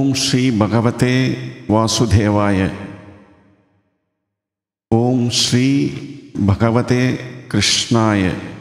ஓம் ஸ்ரீ பகவதே வாசுதேவாய. ஓம் ஸ்ரீ பகவதே கிருஷ்ணாய.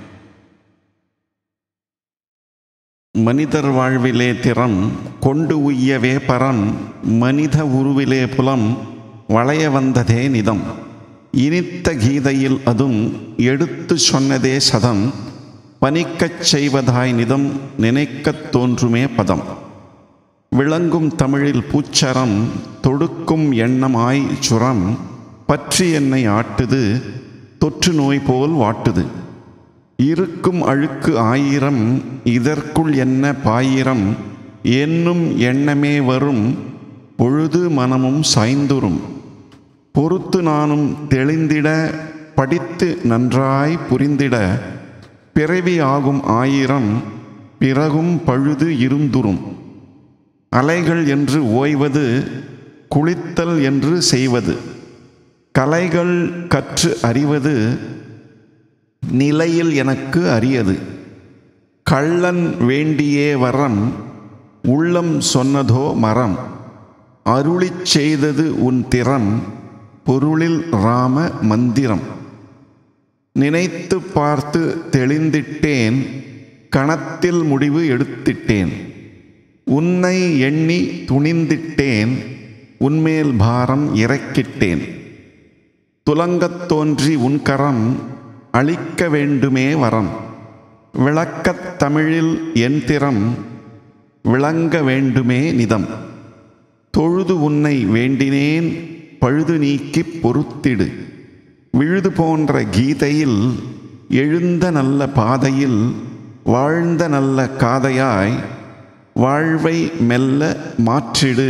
மனிதர் வாழ்விலே திறம் கொண்டு உய்யவே பரம், மனித உருவிலே புலம் வளைய வந்ததே நிதம். இனித்த கீதையில் அதும் எடுத்து சொன்னதே சதம், பனிக்கச் செய்வதாய் நிதம் நினைக்கத் தோன்றுமே பதம். விளங்கும் தமிழில் பூச்சரம் தொடுக்கும் எண்ணமாய் சுரம், பற்றி என்னை ஆட்டுது தொற்று நோய் போல் வாட்டுது. இருக்கும் அழுக்கு ஆயிரம் இதற்குள் என்ன பாயிரம், என்னும் எண்ணமே வரும் பொழுது மனமும் சாய்ந்துரும். பொறுத்து நானும் தெளிந்திட படித்து நன்றாய் புரிந்திட, பிறவி ஆகும் ஆயிரம் பிறகும் பழுது இருந்துரும். அலைகள் என்று ஓய்வது குளித்தல் என்று செய்வது, கலைகள் கற்று அறிவது நிலையில் எனக்கு அரியது. கள்ளன் வேண்டியே வரம் உள்ளம் சொன்னதோ மரம், அருளிச் செய்தது உன் திறம் பொருளில் ராம மந்திரம். நினைத்து பார்த்து தெளிந்திட்டேன் கணத்தில் முடிவு எடுத்திட்டேன், உன்னை எண்ணி துணிந்திட்டேன் உன்மேல் பாரம் இறக்கிட்டேன். துலங்கத் தோன்றி உன்கரம் அளிக்க வேண்டுமே வரம், விளக்கத் தமிழில் என் திறம் விளங்க வேண்டுமே நிதம். தொழுது உன்னை வேண்டினேன் பழுது நீக்கிப் பொறுத்திடு, விழுது போன்ற கீதையில் எழுந்த நல்ல பாதையில் வாழ்ந்த நல்ல காதையாய் வாழ்வை மெல்ல மாற்றிடு.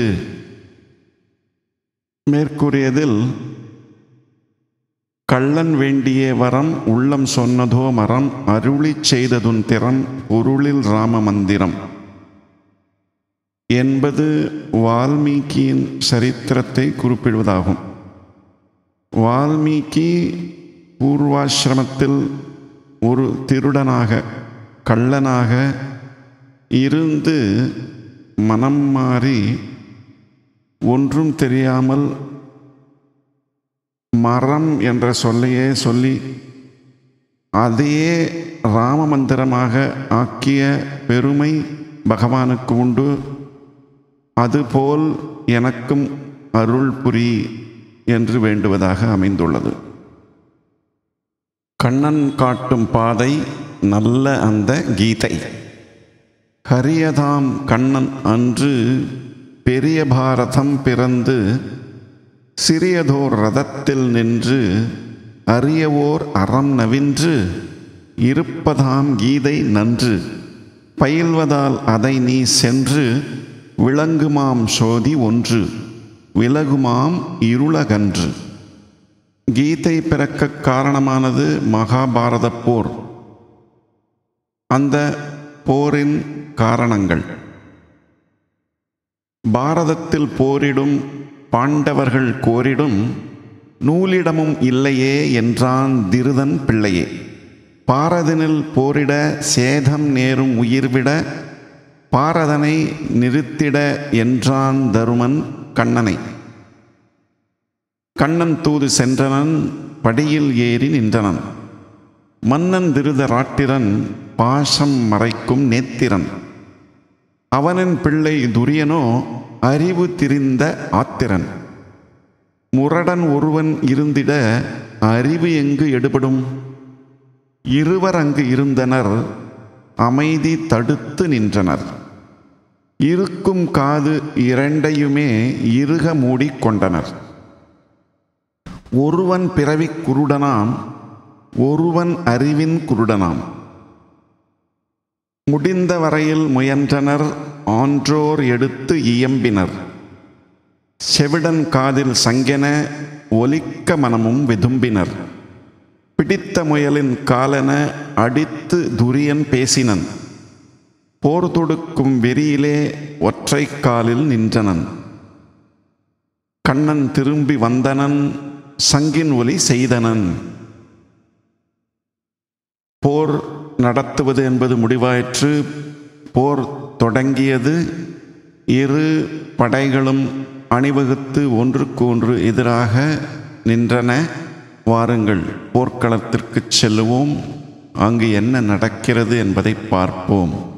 மேற்கூறியதில் கள்ளன் வேண்டிய வரம் உள்ளம் சொன்னதோ மரம், அருளிச் செய்ததுன் திறம் பொருளில் ராம மந்திரம் என்பது வால்மீகியின் சரித்திரத்தை குறிப்பிடுவதாகும். வால்மீகி பூர்வாசிரமத்தில் ஒரு திருடனாக கள்ளனாக இருந்து மனம் மாறி ஒன்றும் தெரியாமல் மரம் என்ற சொல்லையே சொல்லி அதையே ராம மந்திரமாக ஆக்கிய பெருமை பகவானுக்கு உண்டு. அதுபோல் எனக்கும் அருள் புரி என்று வேண்டுவதாக அமைந்துள்ளது. கண்ணன் காட்டும் பாதை நல்ல அந்த கீதை. ஹரியதாம் கண்ணன் அன்று பெரிய பாரதம் பிறந்து, சிறியதோர் ரதத்தில் நின்று அரியவோர் அறம் நவின்று, இருப்பதாம் கீதை நன்று பயில்வதால் அதை நீ சென்று, விளங்குமாம் சோதி ஒன்று விலகுமாம் இருளகன்று. கீதை பிறக்க காரணமானது மகாபாரத போர். அந்த போரின் காரணங்கள்: பாரதத்தில் போரிடும் பாண்டவர்கள் கோரிடும், நூலிடமும் இல்லையே என்றான் திருதன் பிள்ளையே. பாரதனில் போரிட சேதம் நேரும் உயிர்விட, பாரதனை நிறுத்திட என்றான் தருமன் கண்ணனை. கண்ணன் தூது சென்றனன் படியில் ஏறி நின்றனன், மன்னன் திருதராட்டிரன் பாசம் மறைக்கும் நேத்திரன். அவனின் பிள்ளை துரியனோ அறிவு திரிந்த ஆத்திரன். முரடன் ஒருவன் இருந்திட அறிவு எங்கு எடுபடும், இருவர் அங்கு இருந்தனர் அமைதி தடுத்து நின்றனர். இருக்கும் காது இரண்டையுமே இறுக மூடிக்கொண்டனர். ஒருவன் பிறவி குருடனாம், ஒருவன் அறிவின் குருடனாம். முடிந்த வரையில் முயன்றனர் ஆன்றோர் எடுத்து இயம்பினர், செவிடன் காதில் சங்கென ஒலிக்க மனமும் விதும்பினர். பிடித்த முயலின் காலென அடித்து துரியன் பேசினன், போர் தொடுக்கும் வெறியிலே ஒற்றை காலில் நின்றனன். கண்ணன் திரும்பி வந்தனன் சங்கின் ஒலி செய்தனன். போர் நடத்துவது என்பது முடிவாயிற்று. போர் தொடங்கியது. இரு படைகளும் அணிவகுத்து ஒன்றுக்கு ஒன்று எதிராக நின்றன. வாருங்கள், போர்க்களத்திற்கு செல்லுவோம், அங்கு என்ன நடக்கிறது என்பதை பார்ப்போம்.